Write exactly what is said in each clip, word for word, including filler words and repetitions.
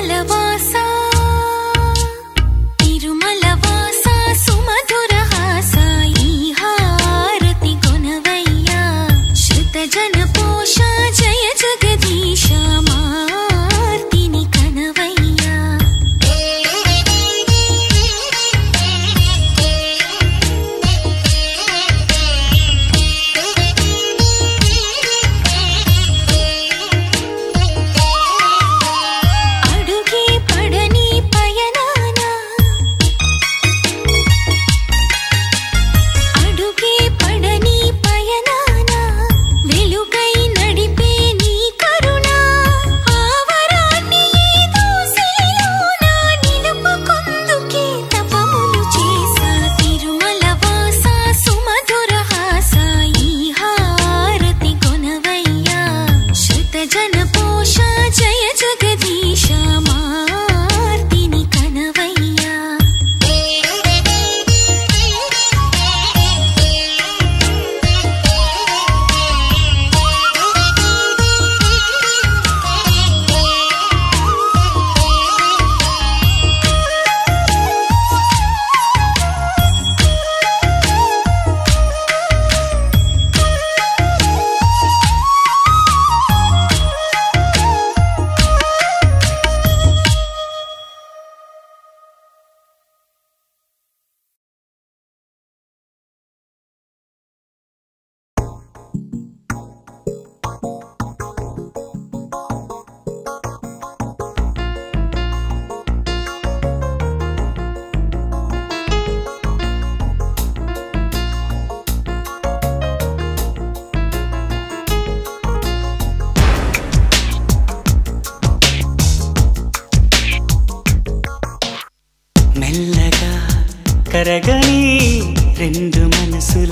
కరగని రెండు మనసుల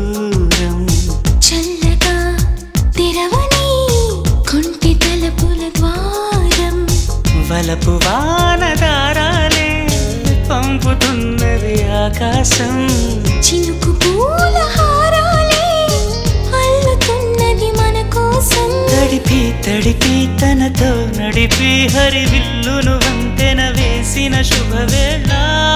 దూరం చల్లగా తెరవని కొంటి తలుపుల ద్వారం వలపు వానదారాలే పంపుతున్నది ఆకాశం చినుకు పూల హారాలే అల్లుతున్నది మన కోసం తడిపి తడిపి తనతో నడిపి హరివిల్లును వంతెన వేసిన శుభవేళ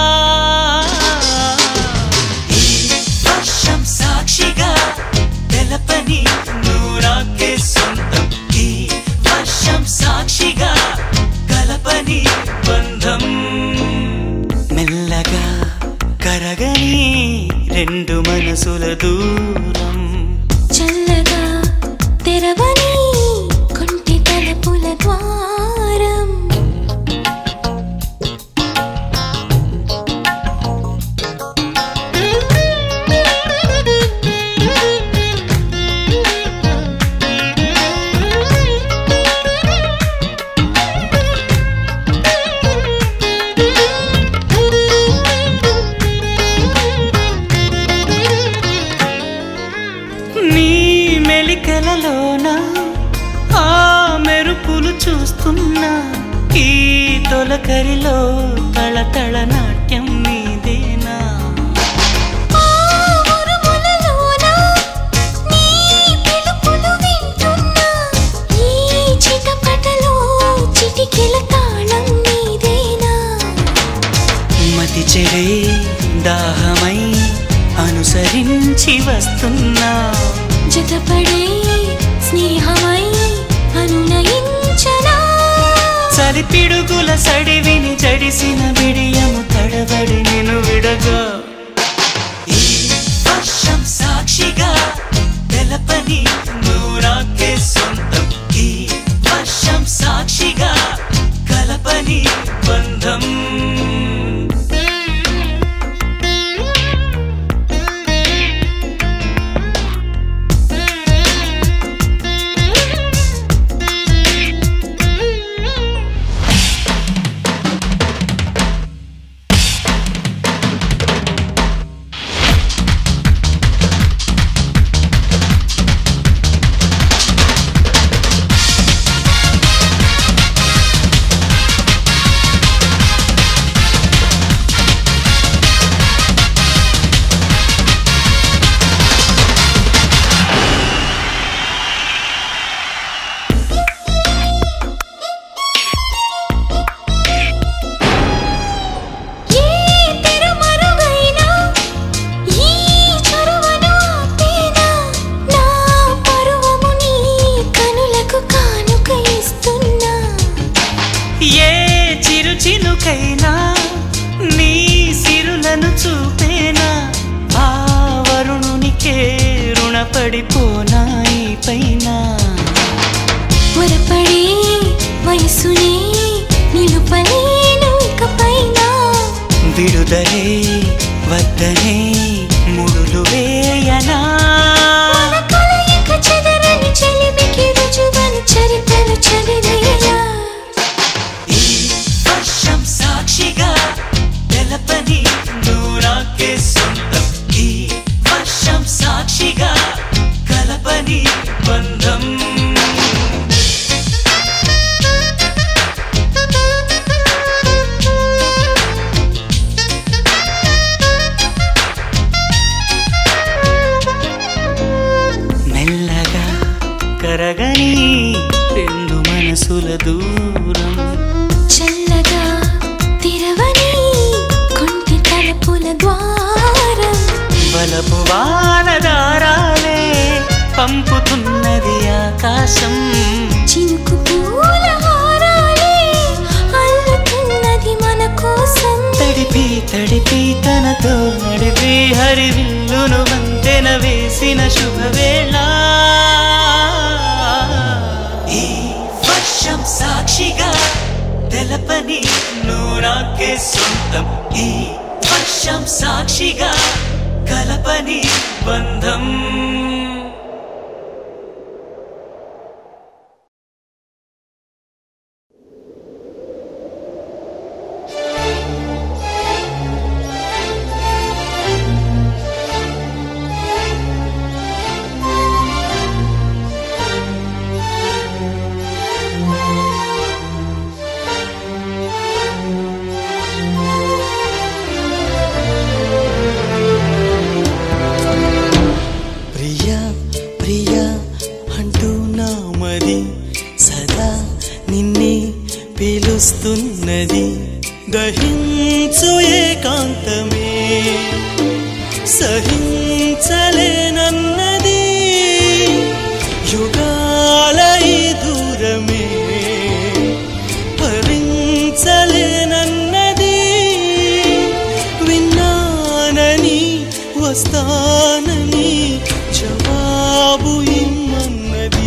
సాక్షిగా తెలపని నువ్వు నాకే సొంతం ఈ వర్షం సాక్షిగా కలపని బంధం మెల్లగా కరగని రెండు మనసుల దూరం చల్లగా తెరవని కొంటి తలుపుల ద్వారం ఆ మెరుపులు చూస్తున్నా ఈ తొలకరిలో తళతళ నాట్యం నీదేనా మతి చెడే దాహమై అనుసరించి వస్తున్నా జతపడే స్నేహమై అనునయించనా చలి పిడుగుల సడివిని జడిసిన బిడియము తడబడి నిన్ను విడగా ఈ వర్షం సాక్షిగా తెలపని నువ్వు నాకే సొంతం ఈ వర్షం సాక్షిగా కలపని బంధం చినుకైనా నీ సిరులను చూపేనా ఆ వరుణునికే రుణపడిపోనా ఈ పైన పొరపడే వయసునే నిలుపలేను ఇకపైన విడుదలే వద్దనే ముడులు వేయనా మన కలయిక చెదరని చెలిమికి రుజువని చరిత్రలు చదివేలా ఈ వర్షం సాక్షిగా తెలపని నువ్వు నాకే సొంతం ఈ వర్షం సాక్షిగా కలపని బంధం మెల్లగా కరగని రెండు మనసుల దూరం చల్లగా తెరవని కొంటి తలుపుల ద్వారం వలపు వానదారాలే పంపుతున్నది ఆకాశం చినుకు పూల హారాలే అల్లుతున్నది మన కోసం తడిపి తడిపి తనతో నడిపి హరివిల్లును వంతెన వేసిన శుభవేళ ఈ వర్షం సాక్షిగా తెలపని నువ్వు నాకే సొంతం ఈ వర్షం సాక్షిగా కలపని బంధం పిలుస్తున్నది దహించు ఏకాంతమే సహించలేనన్నది యుగాల ఈ దూరమే భరించలేనన్నది విన్నానని వస్తానని జవాబు ఇమ్మన్నది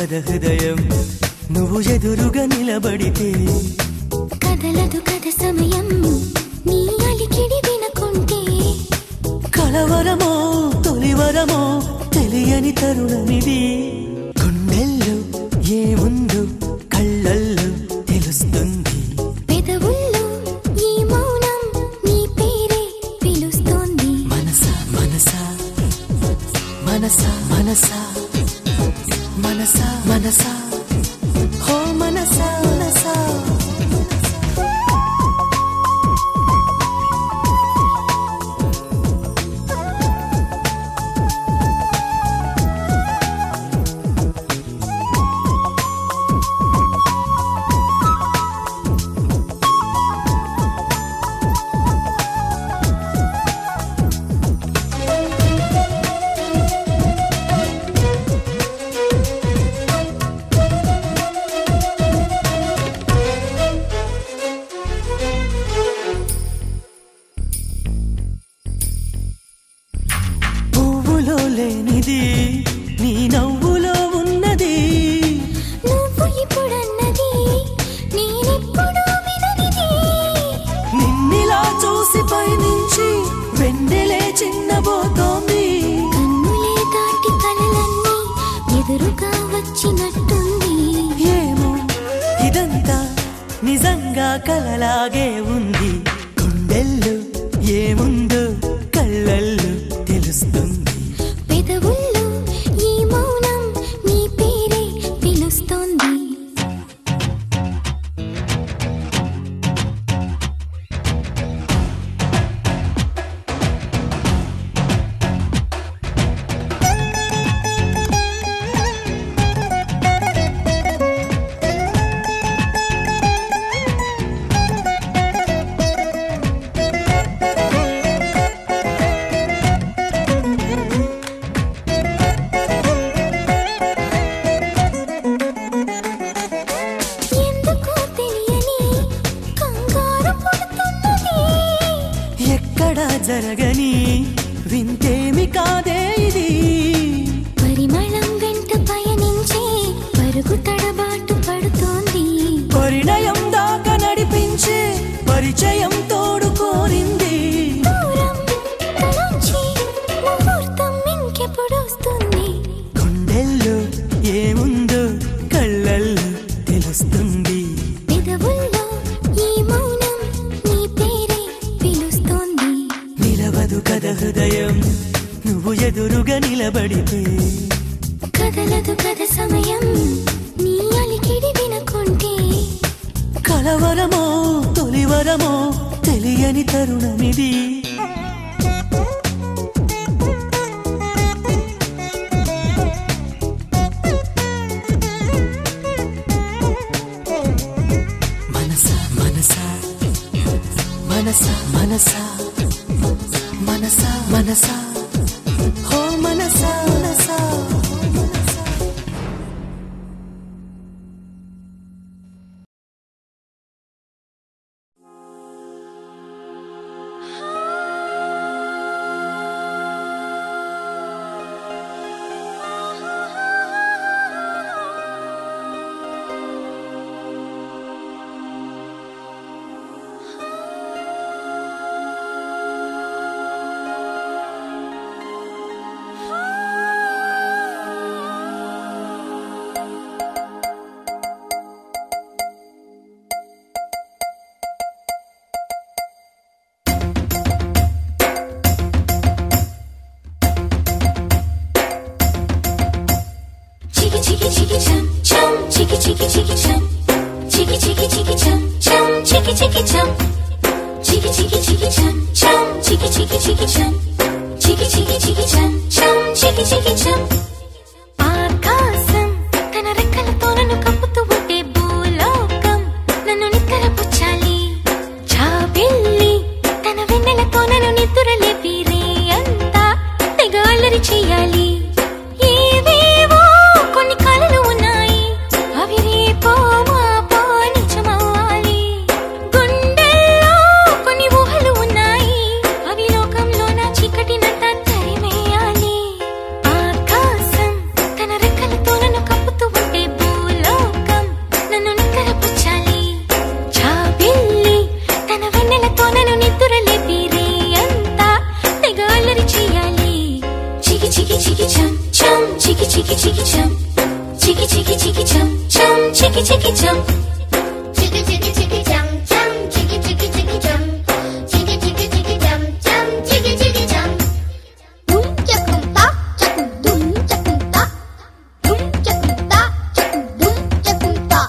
కదా హృదయం నువ్వు ఎదురుగా నిలబడితే కదలదు కథ సమయం నీ అలికిడి వినకుంటే కలవరమో తొలివరమో తెలియని తరుణమిది గుండెల్లో ఏముందో కళ్ళల్లో తెలుస్తుంది పెదవుల్లో ఈ మౌనం నీ పేరే పిలుస్తోంది మనసా మనసా మనసా మనసా మనసా మనసా హో మనసా మనసా లేనిది నీ నవ్వులో ఉన్నది నువ్వు ఇప్పుడన్నది నేనెప్పుడు విననిది నిన్నిలా చూసి పైనుంచి వెన్నెలే చిన్నబోతోంది కన్నులే దాటి కలలన్నీ ఎదురుగా వచ్చినట్టుంది ఏమో ఇదంతా నిజంగా కలలాగే ఉంది గుండెల్లో ఏముందో కళ్ళల్లో తెలుస్తుంది పెదవుల్లో ఈ మౌనం నీ పేరే పిలుస్తోంది జరగని వింతేమి కాదే ఇది పరిమళం వెంట పయనించే పరుగు తడబాటు పడుతోంది పరిణయం దాకా నడిపించే పరిచయం తోడు కోరింది దూరం తలంచి ముహూర్తం ఇంకెప్పుడొస్తుంది గుండెల్లో ఏముందో కళ్ళల్లో తెలుస్తుంది పెదవుల్లో ఈ మౌనం నీ పేరే పిలుస్తోంది నిలవదు కదా హృదయం నువ్వు ఎదురుగా నిలబడితే కదలదు కథ సమయం నీ అలికిడి వినకుంటే కలవరమో తొలివరమో తెలియని తరుణమిది మనసా మనసా మనసా మనసా మనసా మనసా హో మనసా మనసా Chiki chiki chum chum, chiki chiki chiki chum, chiki chiki chiki chum chum, chiki chiki chum, chiki chiki chiki chum chum, chiki chiki chiki chum, chiki chiki chiki chum chum, chiki chiki chum. ఆకాశం తన రెక్కలతో నన్ను కప్పుతూ ఉంటే భూలోకం నన్ను నిక్కరపుచ్చాలి. జాబిల్లి తన వెన్నెలతో నన్ను నిద్రలేపి రే అంతా తెగ అల్లరి చెయ్యాలి. ఆకాశం chiki chiki chum, chiki chiki chiki chum, chum chiki chiki chum, chiki chiki chiki chum, chum chiki chiki chiki chum, chiki chiki chiki chum, chum chiki chiki chum. Dum chakum ta, chakum dum chakum ta, dum chakum ta, chakum dum chakum ta.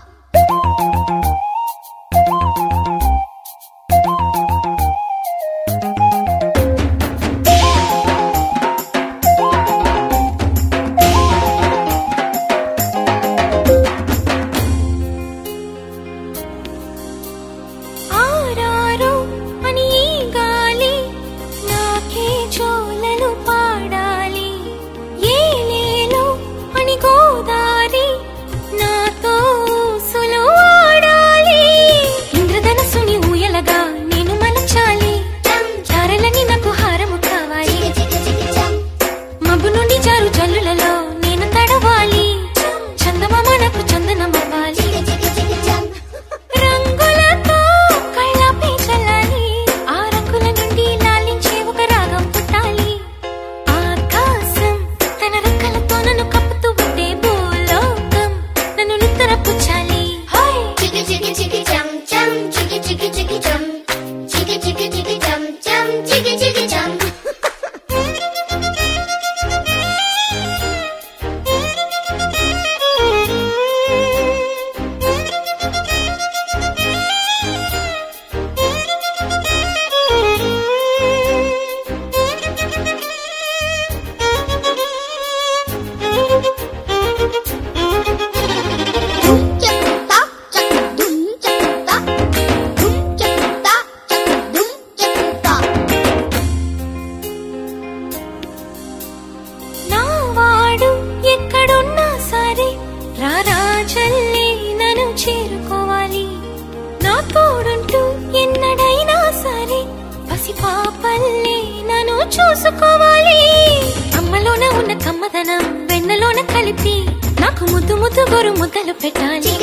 చూసుకోవాలి అమ్మలోన ఉన్న కమ్మదనం వెన్నలోన కలిపి నాకు ముద్దు ముద్దు గోరు ముద్దలు పెట్టాలి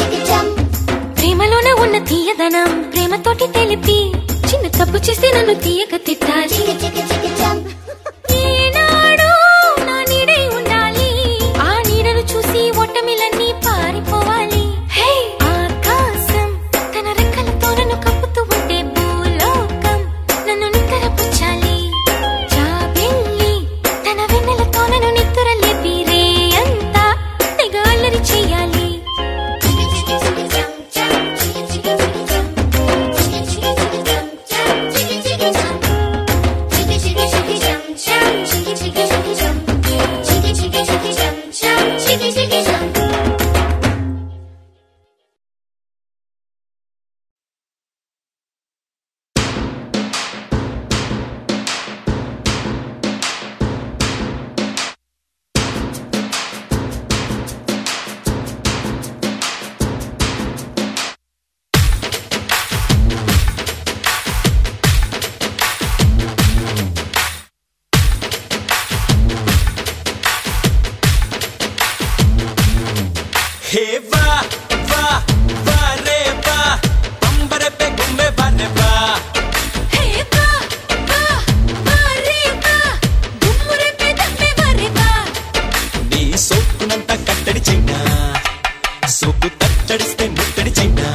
ప్రేమలోన ఉన్న తీయదనం ప్రేమతోటి తెలిపి చిన్న తప్పు చేస్తే నన్ను తీయక తిట్టాలి ఏనాడు నా నీడై ఉండాలి ఆ నీడను చూసి ఓటమిలన్నీ పారిపోవాలి ఆకాశం తన రెక్కలతో నన్ను కప్పుతూ ఉంటే భూలోకం నన్ను నిద్రపుచ్చాలి జాబిల్లి తన వెన్నెలతో నన్ను నిద్ర లేపి రే అంతా తెగ అల్లరి చెయ్యాలి Hey va va va re va ambare pe gumme varre va Hey va va va re va gummure pe damme varre va నీ సోకునంత కట్టడి చైనా సోకు తట్టడిస్తే ముట్టడి చైనా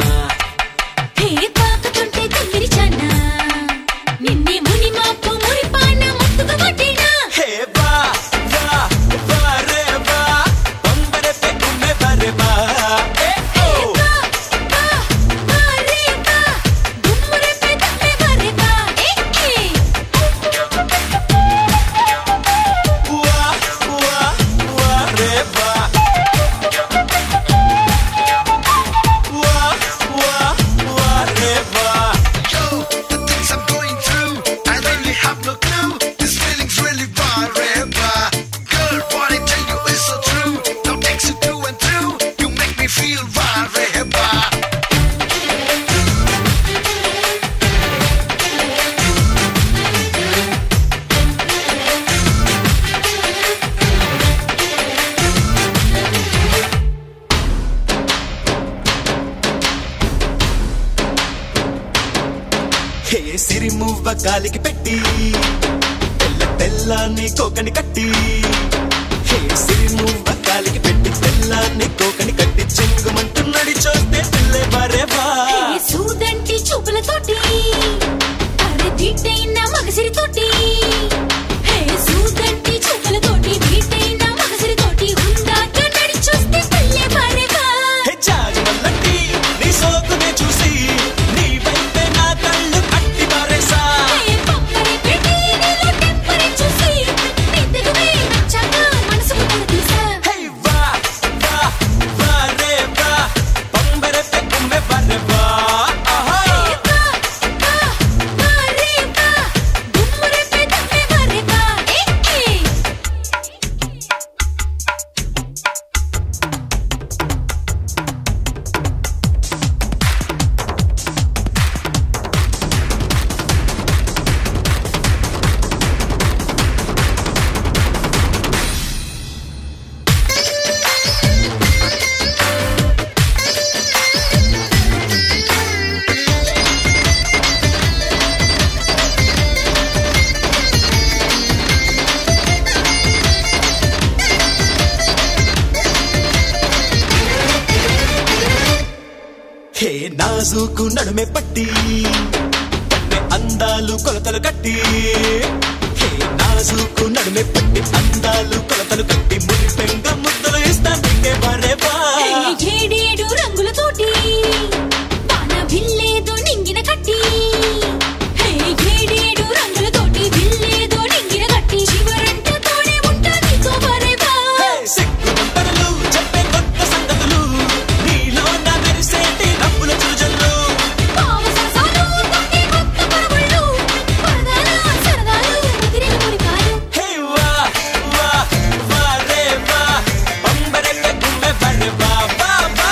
హే పాకుతుంటే దగ్గరి చానా నిన్నే ముని మాపు మురి పాన మత్తుగా వడ్డినా హే వా వా వా రే వా అంబరే pe gumme varre va సిరిమువ్వ కాలికి పెట్టి తెల్ల తెల్ల నీ కోకని కట్టి సిరిము బక్కాలికి పెట్టి తెల్లాన్ని కోకని కట్టి చెంగుమంటూ నడి చూస్తే పిల్లే బారేవా సూదంటి చూపులతోటి అరే దిట్టైన మగసిరితోటి సూదంటి చూపులతోటి దిట్టైన మగసిరితోటి ఉందాక నడి చూస్తే పిల్లే బారేవా జాజమల్లంటి నీ సోకునే చూసి నీ వైపే నా కళ్ళు కట్టి బారేసా పంపరే పెట్టి నీలో టెంపరే చూసి నిద్దరువే నచ్చాక మనసుకు తలదీసా వా వా వా రే వా పంబరే పే గుమ్మె బారేవా హే నాజూకు నడుమే పట్టి పట్టే అందాలు కొలతలు కట్టి హే నాజూకు నడుమే పట్టి అందాలు కొలతలు కట్టి మురి పెంగ ముద్దలు ఇస్తా నీకే బారేవా ఏడేడు రంగులతోటి వాన విల్లేదో నింగిన కట్టి ఏడేడు రంగులతోటి విల్లేదో నింగిన కట్టి చివరంట తోడే ఉంటా నీకో బారేవా సిగ్గు దంపరలు చెప్పే కొత్త సంగతులు నీలో నా మెరిసేటి నవ్వుల చురుజల్లు పావ సరసాలు తొక్కే కొత్త పరవళ్ళు పరదాల సరదాలు ముదిరిన మురికాలు హే వా వా వా రే వా పంబరే పే గుమ్మె బారేవా వా వా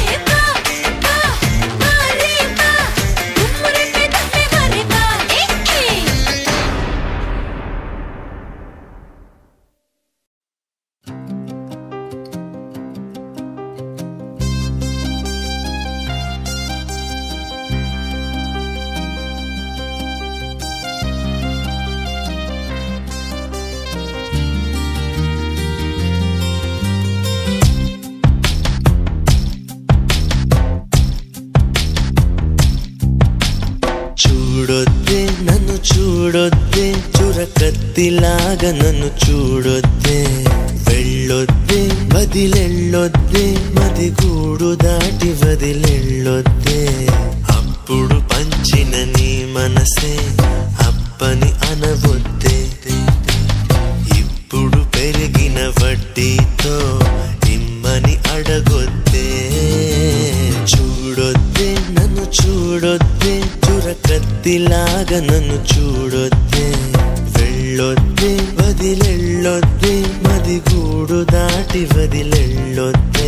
చూడొద్దే నన్ను చూడొద్దే చురకత్తిలాగా నన్ను చూడొద్దే వెళ్ళొద్దే వదిలెళ్ళొద్దే మది గూడు దాటి వదిలెళ్ళొద్దే అప్పుడు పంచిన నీ మనసే అప్పని అనవొద్దే ఇప్పుడు పెరిగిన వడ్డీతో ఇమ్మని అడగొద్దే చూడొద్దే నన్ను చూడొద్దే చురకత్తిలాగా నన్ను చూడొద్దే వెళ్ళొద్దే వదిలెళ్ళొద్దే మది గూడు దాటి వదిలెళ్ళొద్దే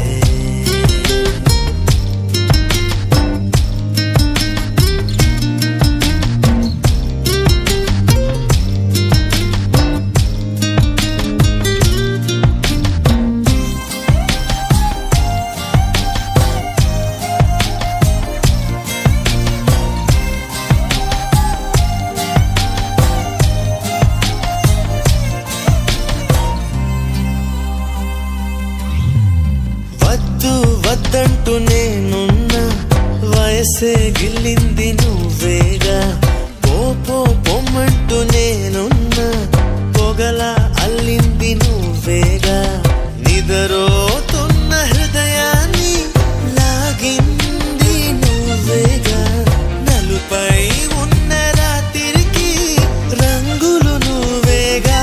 వద్దంటూ నేనున్నా వయసే గిల్లింది నువ్వేగా పో పో పొమ్మంటూ నేనున్నా పొగల అల్లింది నువ్వేగా నిదరోతున్న హృదయాన్ని లాగింది నువ్వేగా నలుపై ఉన్న రాత్రికి రంగులు నువ్వేగా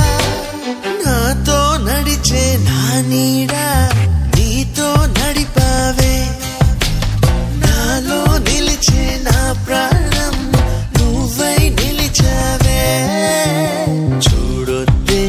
నాతో నడిచే నా నీడా నీతో నడిపావే నాలో నిలిచే నా ప్రాణం నువ్వై నిలిచావే చూడొద్దే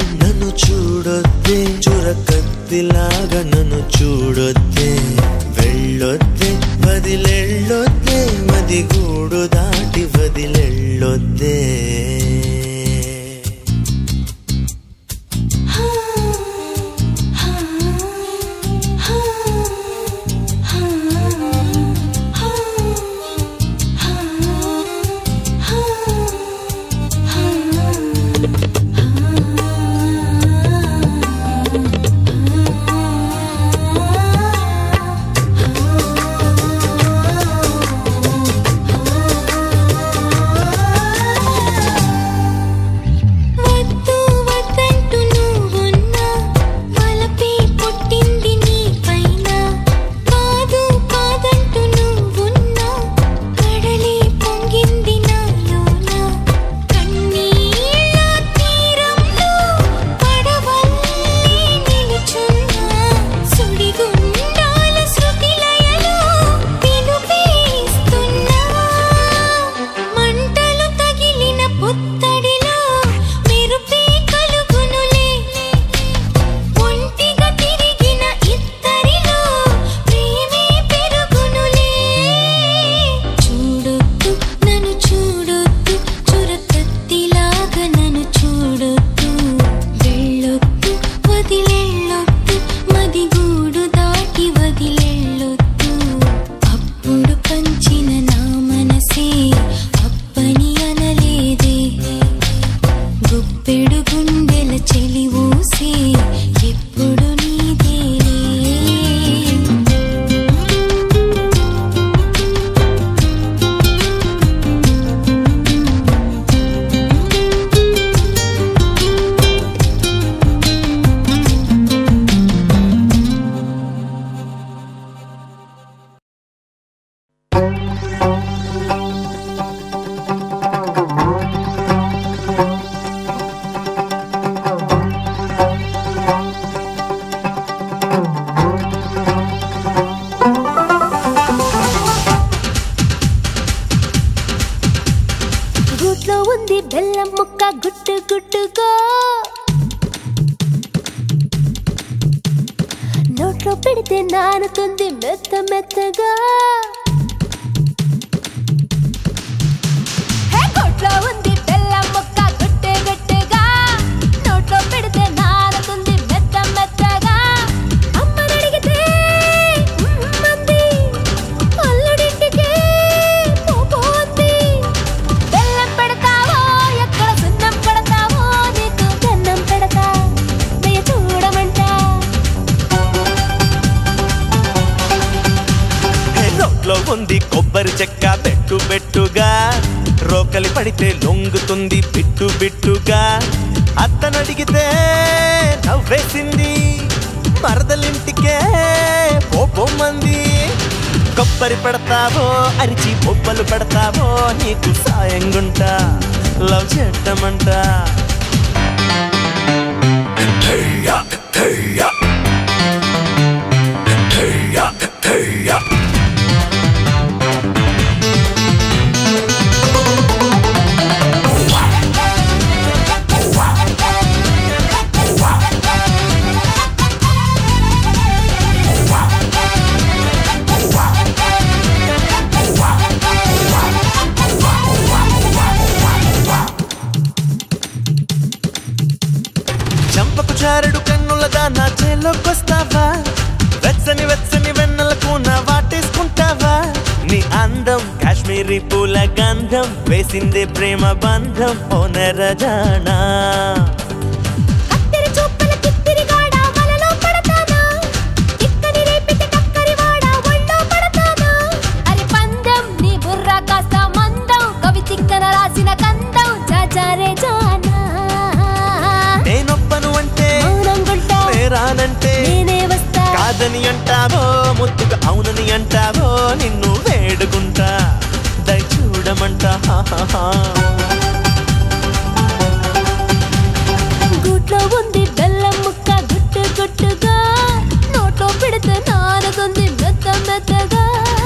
బెల్లం ముక్క గుట్టు గుట్టుగా నోట్లో పెడితే నానుతుంది మెత్త మెత్తగా కొట్లో ఉంది బెల్లం ముక్క గుట్టు గుట్టుగా నోట్లో పెడితే నానుతుంది మెత్త మెత్తగా అమ్మని అడిగితే మంది అల్లుడింటికే పోపోంది బెల్లం పెడతావో ఎక్కడ సున్నం పెడతావో నీకు గన్నం పెడతా దయ చూడమంటా నోట్లో ఉంది కొబ్బరి చెక్క పెట్టు పెట్టుగా రోకలి పడితే లొంగుతుంది బిట్టు బిట్టుగా అత్తనడిగితే నవ్వేసింది మరదలింటికే పోపోమంది కొబ్బరి పెడతావో అరిచి బొబ్బలు పెడతావో నీకు సాయంగుంటా లవ్ చేద్దామంటా చంపకు చారుడు కన్నులదా నా చేలోకొస్తావా వెచ్చని వెచ్చని వెన్నెలకు నా వాటేసుకుంటావా నీ అందం కాశ్మీరీ పూల గంధం వేసిందే ప్రేమ బంధం ఓ నరజానా కత్తిరి చూపుల కిత్తిరి గాడ వలలో పడతానా ఇక్కని రేపితే కక్కరి వాడ ఒళ్ళో పడతానా అరి పందం నీ బుర్ర కాస్త మందం కవి తిక్కన రాసిన కందం జాజారే జానా నేనొప్పను అంటే మౌనంగుంటా నేరానంటే నేనే వస్తా కాదని అంటావో ముద్దుగా అవునని అంటావో నిన్ను వేడుకుంటా దయ చూడమంటా గూట్లో ఉంది బెల్లం ముక్క గుట్టు గుట్టుగా నోట్లో పెడితే నానుతుంది మెత్త మెత్తగా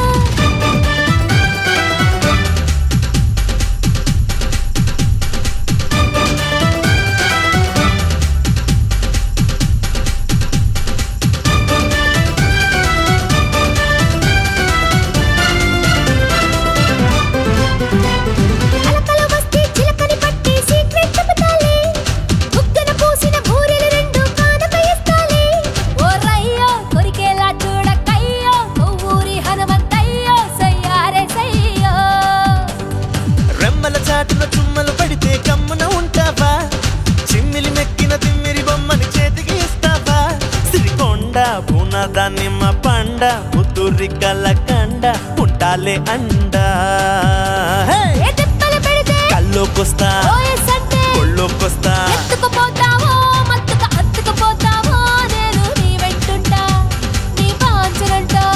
అలకలు వస్తే చిలకని పట్టి సీక్రెట్ చెబుతాలే బుగ్గన పూసిన బూరెలు రెండు కానక ఇస్తాలే ఓ రయ్యో కొరికేలా చూడకయ్యో కొవ్వూరి హనుమంతయ్యో సయ్యారే సయ్యో రెమ్మల చాటున చుమ్మలు పడితే కమ్మున ఉంటావా చిమ్మిలి మెక్కిన తిమ్మిరి బొమ్మని చేతికి ఇస్తావా సిరికొండ పూనదా నిమ్మ పండ పుత్తూరి కలకండ ఉంటాలే అండా ఏ దెబ్బలు పెడితే కల్లోకొస్తా ఓఎస్ అంటే ఒళ్ళోకొస్తా ఎత్తుకుపోతావో మత్తుకు అత్తుకుపోతావో నేను నీ వెంటుంటా నీ పాంచనంటా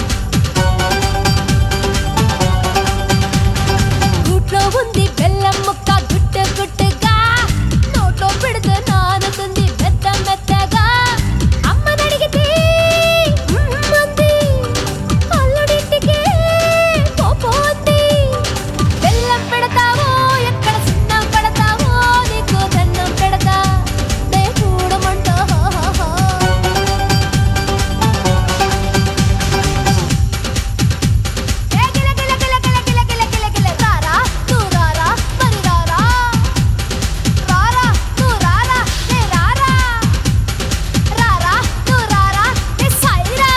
గూట్లో ఉంది బెల్లం ముక్క గుట్టు గుట్టుగా నోట్లో పెడితే నానుతుంది మెత్త మెత్తగా అమ్మని అడిగితే మంది అల్లుడింటికే పోపోంది బెల్లం పెడతావో ఎక్కడ సున్నం పెడతావో నీకు దండం పెడతా దయ చూడమంటా ఏ గిల గిల గిల గిల గిల గిల గిల గిల రారా నువ్వు రారా మరి రారా రారా నువ్వు రారా నే రారా రారా నువ్వు రారా నే సైరా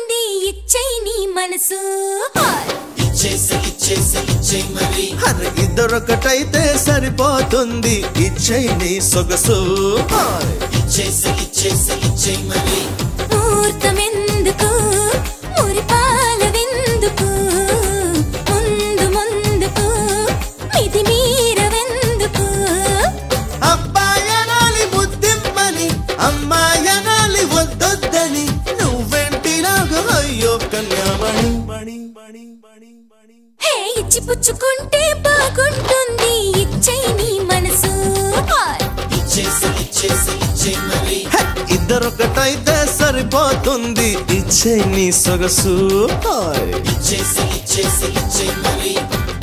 ఇచ్చేసి ఇచ్చేసి ఇచ్చే మరి ఇద్దరొకటైతే సరిపోతుంది ఇచ్చేయి నీ సొగసు ఇచ్చేసి ఇచ్చేసి ఇచ్చే మరి ముహూర్తమెందుకు మురిపాలవెందుకు ముందు ముందుకు మిది మీరవెందుకు అబ్బాయనాలి ముద్దిమ్మని అమ్మాయనాలి వద్దొద్దని నువ్వెంటిలాగా అయ్యో కన్యామణి మణి మణి మణి మణి హే ఇచ్చి పుచ్చుకుంటే బాగుంటుంది ఇచ్చేయి నీ మనసు ఇచ్చేసి ఇచ్చేసి ఇచ్చే మరి ఇద్దరొకటైతే సరిపోతుంది ఇచ్చేయి నీ సొగసు ఇచ్చేసి ఇచ్చేసి ఇచ్చే మరి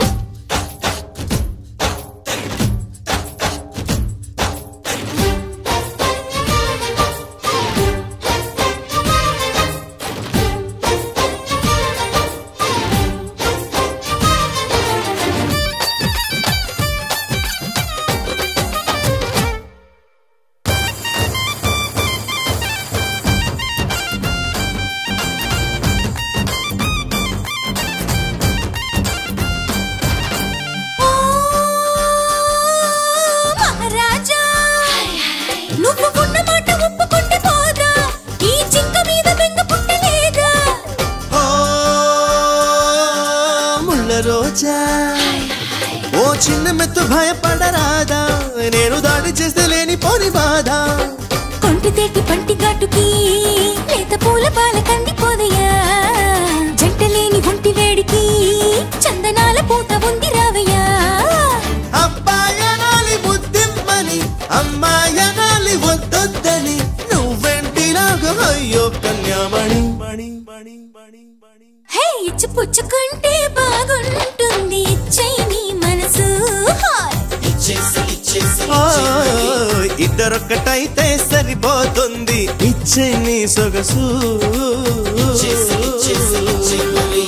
రోజా ఓ చిన్న మెత్తు భయపడరాదా నేను దాడి చేస్తే లేని పోని బాధ కొంటి తేటి పంటి ఘాటుకి లేత పూల పాల కందిపోదయ్యా జంట లేని ఒంటి వేడికి చందనాల పూత ఉంది రావయ్యా అబ్బాయనాలి ముద్దిమ్మని అమ్మాయనాలి వద్దొద్దని నువ్వెంటిలాగా అయ్యో కన్యామణి మణి మణి మణి మణి హే ఇచ్చి పుచ్చుకుంటే బాగుంటుంది ఇచ్చేయి నీ మనసు ఇచ్చేసి ఇచ్చేసి ఇద్దరొక్కటైతే సరిపోతుంది ఇచ్చేయి నీ సొగసు ఇచ్చేసి ఇచ్చేసి ఇచ్చే మరి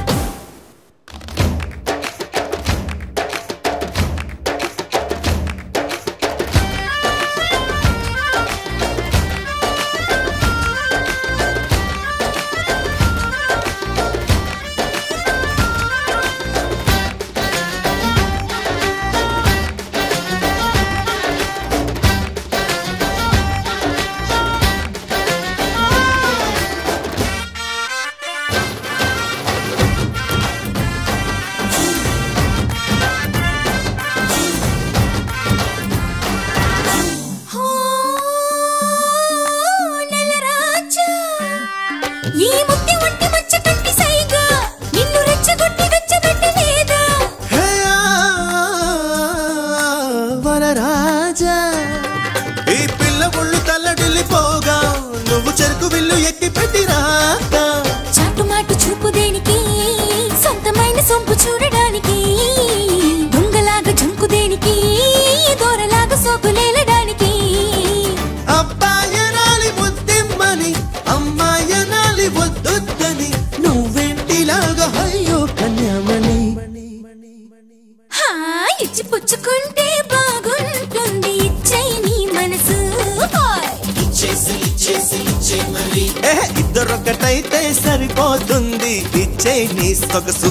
ఈ ముట్టి ఒంటి మచ్చ కంటి సైగా నిన్ను రెచ్చగొట్టి వెచ్చబెట్టలేదా వరరాజా ఈ పిల్ల ఒళ్ళు తల్లడిల్లిపోగా నువ్వు చెరుకు విల్లు ఎక్కి పెట్టిరాక చాటుమాటు చూపు దేనికి సొంతమైన సొంపు చూడడానికి దొంగలాగా జంకు దేనికి దూరలాగా సోకులేలడానికి అబ్బాయనాలి ముద్దిమ్మని అమ్మాయనాలి వద్దొద్దని నువ్వెంటిలాగా అయ్యో కన్యామణి హా ఇచ్చి పుచ్చుకుంటే బాగుంటుంది ఇచ్చేయి నీ మనసు ఇచ్చేసి ఇచ్చేసి ఇచ్చే మరి ఇద్దరొకటైతే సరిపోతుంది ఇచ్చేయి నీ సొగసు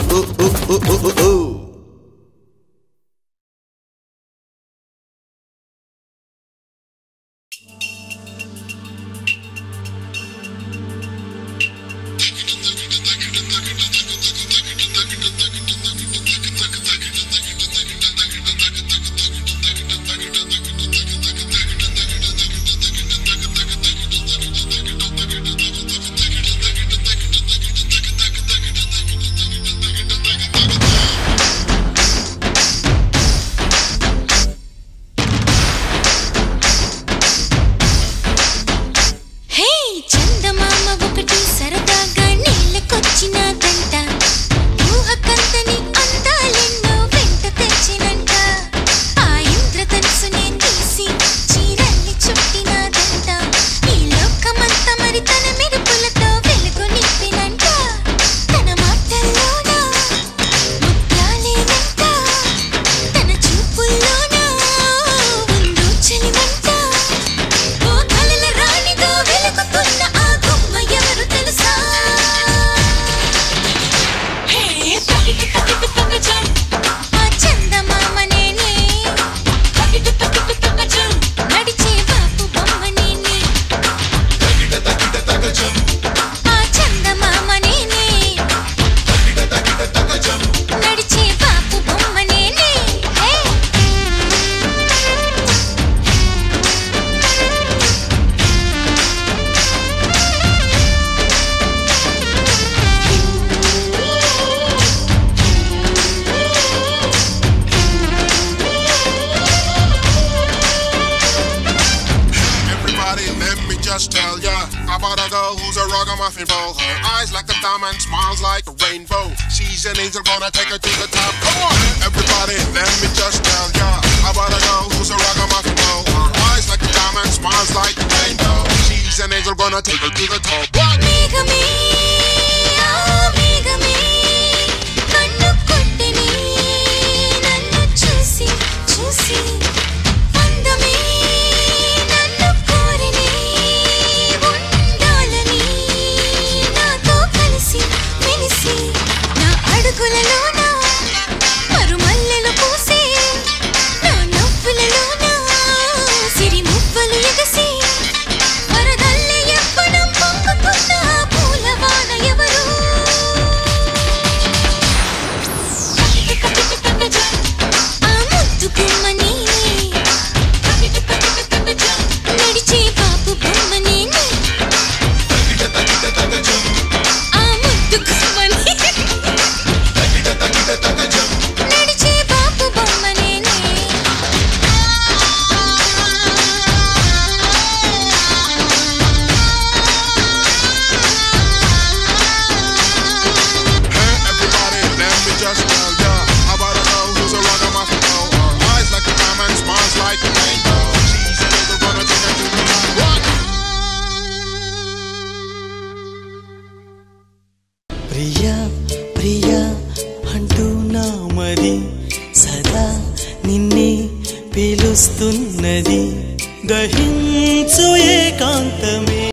about a girl who's a ragamuffin fool? Her eyes like a diamond, smiles like a rainbow. She's an angel, gonna take her to the top. Come on, everybody, let me just tell ya about a girl who's a ragamuffin fool. Her eyes like a diamond, smiles like a rainbow. She's an angel, gonna take her to the top. What? మేఘమే ఆ మేఘమే కన్ను కొట్టెనే నన్ను చూసి చూసి అందమే నన్ను కోరెనే ఉండాలని నాతో కలిసి మెలిసి నా అడుగులలోన మరుమల్లెలు పూసే నా నవ్వులలోన సిరి మువ్వలు ఎగసి వరదల్లే ఎప్పడం పొంగుతున్న పూలవాన ఎవరు ఆ ముద్దు గుమ్మని నడిచే బాబు బొమ్మని ఆ ముద్దు గుమ్మని నడిచే బాబు బొమ్మని Hey, everybody, let me just tell ya about a girl who's a ragamuffin fool. Her eyes like a diamond, smiles like a rainbow. She's an angel, gonna take her to the top. What? Priya Priya అంటూ నా మరి సదా నిన్నే పిలుస్తున్నది దహించు ఏకాంతమే